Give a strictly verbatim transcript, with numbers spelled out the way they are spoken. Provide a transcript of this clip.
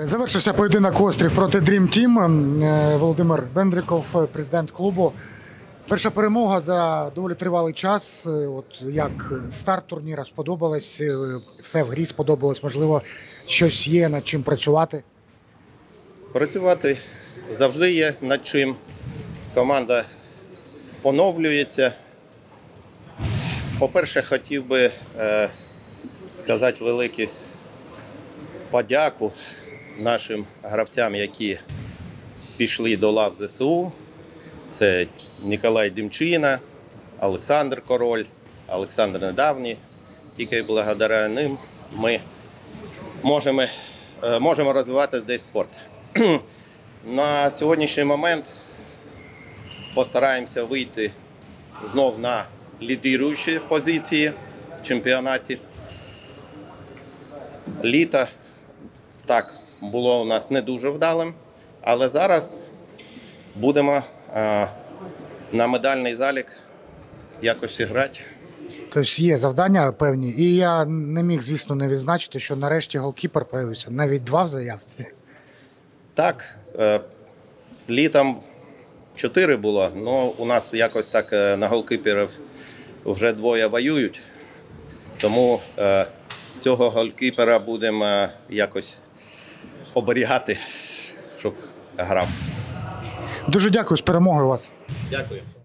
Завершився поєдинок «Острів» проти Dream Team. Володимир Бендриков, президент клубу. Перша перемога за доволі тривалий час. От як старт турніра сподобалось, все в грі сподобалось, можливо, щось є над чим працювати? Працювати завжди є над чим. Команда оновлюється. По-перше, хотів би е, сказати велику подяку нашим гравцям, які пішли до лав ЗСУ. Це Ніколай Демчина, Олександр Король, Олександр Недавній. Тільки благодаря ним ми можемо, можемо розвивати здесь спорт. На сьогоднішній момент постараємося вийти знов на лідируючі позиції в чемпіонаті. Літо так було у нас не дуже вдалим, але зараз будемо а, на медальний залік якось грати. Тобто є завдання певні. І я не міг, звісно, не відзначити, що нарешті голкіпер появився. Навіть два в заявці. Так, е, літом чотири було, але у нас якось так е, на голкіперів вже двоє воюють. Тому е, цього голкіпера будемо е, якось оберігати, щоб грав. Дуже дякую, з перемогою вас. Дякую.